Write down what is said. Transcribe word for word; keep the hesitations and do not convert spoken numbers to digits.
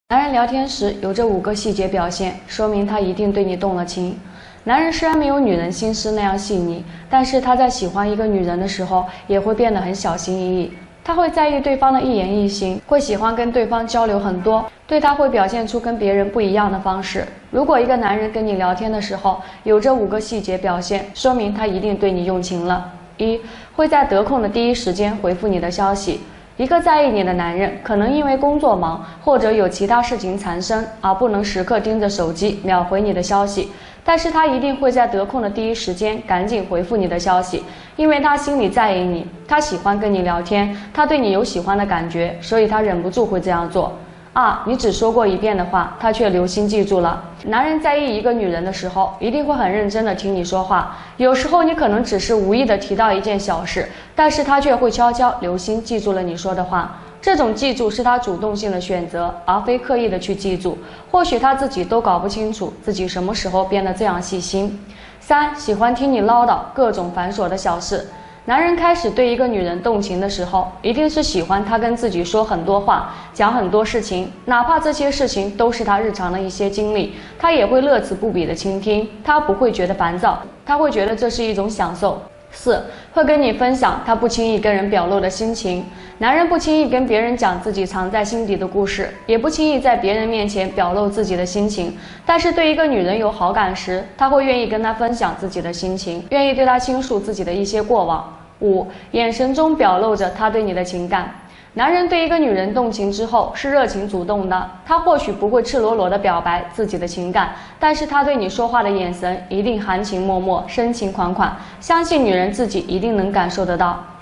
男人聊天时有这五个细节表现，说明他一定对你动了情。男人虽然没有女人心思那样细腻，但是他在喜欢一个女人的时候，也会变得很小心翼翼。他会在意对方的一言一行，会喜欢跟对方交流很多，对他会表现出跟别人不一样的方式。如果一个男人跟你聊天的时候有这五个细节表现，说明他一定对你用情了。一，会在得空的第一时间回复你的消息。一个在意你的男人，可能因为工作忙或者有其他事情缠身，而不能时刻盯着手机秒回你的消息，但是他一定会在得空的第一时间赶紧回复你的消息，因为他心里在意你，他喜欢跟你聊天，他对你有喜欢的感觉，所以他忍不住会这样做。二，你只说过一遍的话，他却留心记住了。男人在意一个女人的时候，一定会很认真地听你说话。有时候你可能只是无意地提到一件小事，但是他却会悄悄留心记住了你说的话。这种记住是他主动性的选择，而非刻意的去记住。或许他自己都搞不清楚自己什么时候变得这样细心。三，喜欢听你唠叨各种繁琐的小事。男人开始对一个女人动情的时候，一定是喜欢她跟自己说很多话，讲很多事情，哪怕这些事情都是他日常的一些经历，他也会乐此不疲的倾听，他不会觉得烦躁，他会觉得这是一种享受。四，会跟你分享他不轻易跟人表露的心情。男人不轻易跟别人讲自己藏在心底的故事，也不轻易在别人面前表露自己的心情，但是对一个女人有好感时，他会愿意跟她分享自己的心情，愿意对她倾诉自己的一些过往。五，眼神中表露着他对你的情感。男人对一个女人动情之后是热情主动的，他或许不会赤裸裸地表白自己的情感，但是他对你说话的眼神一定含情脉脉，深情款款，相信女人自己一定能感受得到。